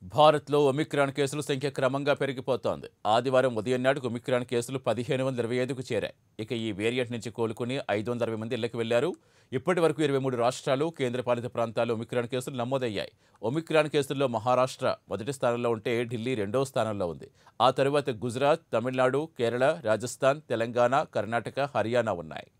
భారత్లో ఒమిక్రాన్ కేసుల సంఖ్య క్రమంగా పెరిగిపోతోంది. ఆదివారం ఉదయం నాటికి ఒమిక్రాన్ కేసులు 1525కు చేరాయి. ఇక ఈ వేరియంట్ నుంచి కోలుకుని 560 మంది ఇళ్లకు వెళ్లారు. ఇప్పటి వరకు 23 రాష్ట్రాలు, కేంద్రపాలిత ప్రాంతాల్లో ఒమిక్రాన్ కేసులు నమోదయ్యాయి. ఒమిక్రాన్ కేసుల్లో మహారాష్ట్ర మొదటి స్థానంలో ఉంటే ఢిల్లీ రెండో స్థానంలో ఉంది. ఆ తరువాత గుజరాత్, తమిళనాడు, కేరళ, రాజస్థాన్, తెలంగాణ, కర్ణాటక, హర్యానా ఉన్నాయి.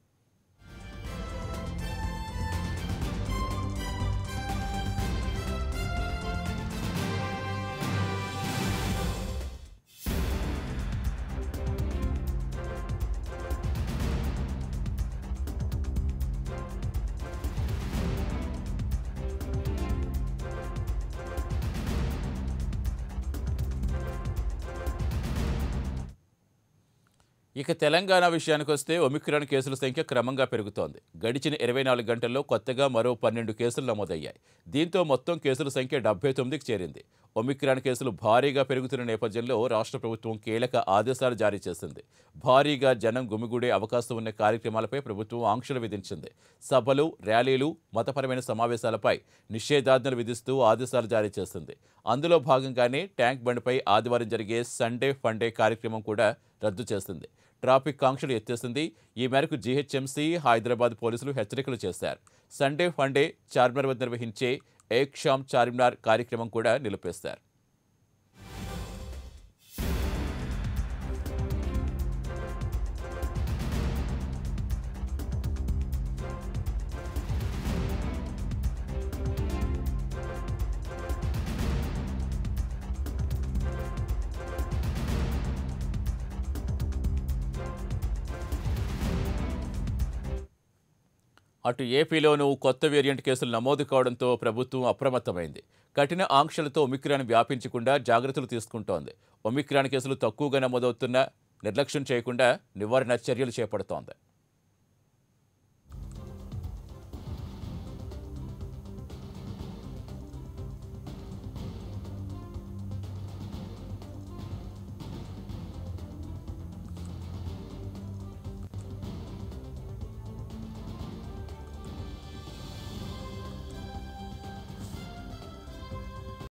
ఇక తెలంగాణ విషయానికొస్తే ఒమిక్రాన్ కేసుల సంఖ్య క్రమంగా పెరుగుతోంది. గడిచిన 24 గంటల్లో కొత్తగా మరో 12 కేసులు నమోదయ్యాయి. దీంతో మొత్తం కేసుల సంఖ్య 79కి చేరింది. ఒమిక్రాన్ కేసులు భారీగా పెరుగుతున్న నేపథ్యంలో రాష్ట్ర ప్రభుత్వం కీలక ఆదేశాలు జారీ చేసింది. భారీగా జనం గుమిగూడే అవకాశం ఉన్న కార్యక్రమాలపై ప్రభుత్వం ఆంక్షలు విధించింది. సభలు, ర్యాలీలు, మతపరమైన సమావేశాలపై నిషేధాజ్ఞలు విధిస్తూ ఆదేశాలు జారీ చేసింది. అందులో భాగంగానే ట్యాంక్ బండ్పై ఆదివారం జరిగే సండే ఫండే కార్యక్రమం కూడా రద్దు చేసింది. ట్రాఫిక్ ఆంక్షలు ఎత్తేసింది. ఈ మేరకు జీహెచ్ఎంసీ, హైదరాబాద్ పోలీసులు హెచ్చరికలు చేశారు. సండే ఫండే చార్మినార్ వద్ద నిర్వహించే ఏక్ షామ్ చార్మినార్ కార్యక్రమం కూడా నిలిపేశారు. అటు ఏపీలోనూ కొత్త వేరియంట్ కేసులు నమోదు కావడంతో ప్రభుత్వం అప్రమత్తమైంది. కఠిన ఆంక్షలతో ఒమిక్రాన్ వ్యాపించకుండా జాగ్రత్తలు తీసుకుంటోంది. ఒమిక్రాన్ కేసులు తక్కువగా నమోదవుతున్నా నిర్లక్ష్యం చేయకుండా నివారణ చర్యలు చేపడుతోంది.